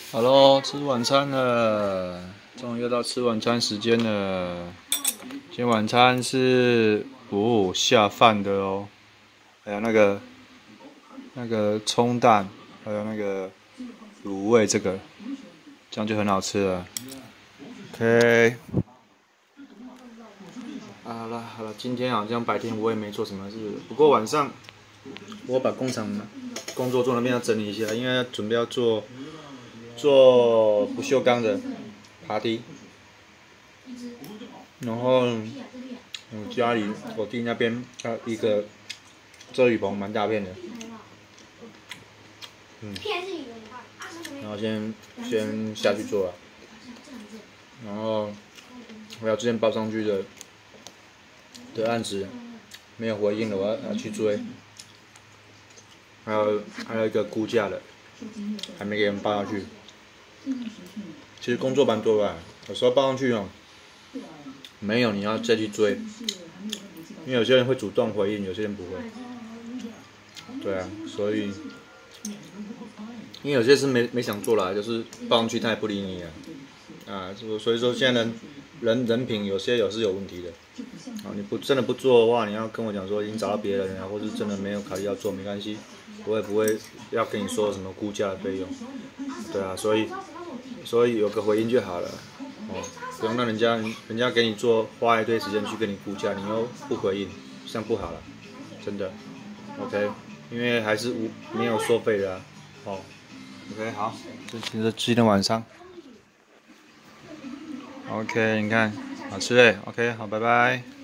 好喽，吃晚餐了，终于又到吃晚餐时间了。今天晚餐是下饭的哦，还有那个葱蛋，还有那个卤味，这样就很好吃了。OK，好了，今天好像白天我也没做什么事，不过晚上我把工厂工作那边要整理一下，因为要准备要做不锈钢的爬梯，然后家里我弟那边一个遮雨棚蛮大片的，然后先下去做了，然后我要之前报上去的案子没有回应了，我要去追，还有一个估价的还没给人报上去。其实工作蛮多的，有时候报上去没有你要再去追，因为有些人会主动回应，有些人不会。对啊，所以因为有些是没想做啦，就是报上去他也不理你啊，所以说现在人品有些是有问题的。你真的不做的话，你要跟我讲说已经找到别人了，或是真的没有考虑要做，没关系，我也不会要跟你说什么估价的费用。对啊，所以有个回应就好了，不用让人家给你做，花一堆时间去跟你估价，你又不回应，这样不好了，真的。OK， 因为还是没有收费的OK， 好，这是今天晚上。OK， 你看，好吃嘞。OK， 好，拜拜。